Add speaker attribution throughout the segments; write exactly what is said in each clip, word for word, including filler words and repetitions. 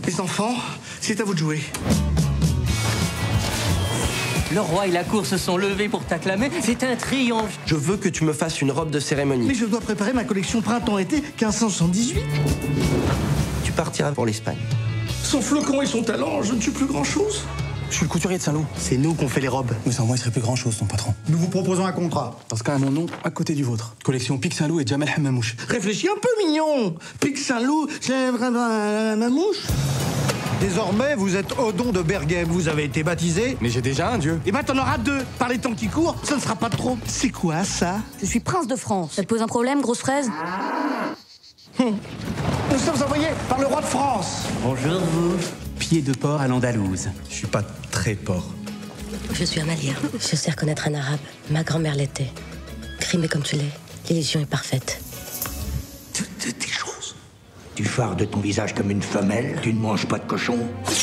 Speaker 1: Les enfants, c'est à vous de jouer.
Speaker 2: Le roi et la cour se sont levés pour t'acclamer. C'est un triomphe.
Speaker 3: Je veux que tu me fasses une robe de cérémonie.
Speaker 1: Mais je dois préparer ma collection printemps-été quinze cent soixante-dix-huit.
Speaker 3: Tu partiras pour l'Espagne.
Speaker 1: Son flocon et son talent, je ne suis plus grand-chose.
Speaker 4: Je suis le couturier de Saint-Loup.
Speaker 1: C'est nous qu'on fait les robes.
Speaker 4: Mais sans moi, il serait plus grand-chose, ton patron.
Speaker 5: Nous vous proposons un contrat.
Speaker 4: Dans ce cas, à mon nom, à côté du vôtre. Collection Pic Saint-Loup et Jamel Hammamouche.
Speaker 1: Réfléchis un peu, mignon. Pic Saint-Loup, c'est vraiment un mamouche.
Speaker 5: Désormais, vous êtes Odon de Berghem. Vous avez été baptisé.
Speaker 4: Mais j'ai déjà un dieu.
Speaker 1: Eh ben, t'en auras deux. Par les temps qui courent, ça ne sera pas trop. C'est quoi, ça?
Speaker 6: Je suis prince de France. Ça te pose un problème, grosse fraise?
Speaker 1: hum. Nous sommes envoyés par le roi de France.
Speaker 2: Bonjour, vous.
Speaker 7: Pied de porc à l'andalouse.
Speaker 4: Je suis pas très porc.
Speaker 8: Je suis amalien. Je sais reconnaître un arabe. Ma grand-mère l'était. Crimée comme tu l'es, l'illusion est parfaite.
Speaker 1: Toutes tes choses.
Speaker 9: Tu fares de ton visage comme une femelle. Tu ne manges pas de cochon.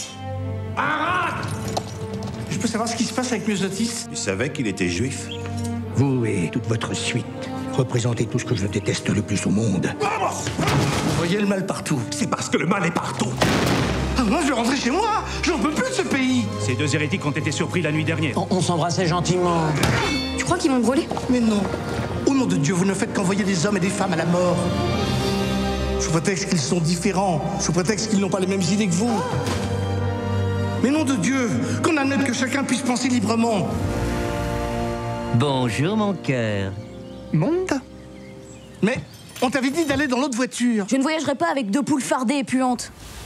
Speaker 1: Je peux savoir ce qui se passe avec Myosotis?
Speaker 10: Tu savais qu'il était juif?
Speaker 9: Vous et toute votre suite représentez tout ce que je déteste le plus au monde.
Speaker 1: Vous voyez le mal partout.
Speaker 10: C'est parce que le mal est partout.
Speaker 1: Ah, moi, je vais rentrer chez moi. J'en peux plus de ce pays.
Speaker 11: Ces deux hérétiques ont été surpris la nuit dernière.
Speaker 2: On, on s'embrassait gentiment.
Speaker 6: Tu crois qu'ils m'ont brûlé?
Speaker 1: Mais non. Au nom de Dieu, vous ne faites qu'envoyer des hommes et des femmes à la mort. Sous prétexte qu'ils sont différents. Sous prétexte qu'ils n'ont pas les mêmes idées que vous. Mais nom de Dieu, qu'on admette que chacun puisse penser librement.
Speaker 2: Bonjour, mon cœur.
Speaker 1: Monde? Mais on t'avait dit d'aller dans l'autre voiture.
Speaker 6: Je ne voyagerai pas avec deux poules fardées et puantes.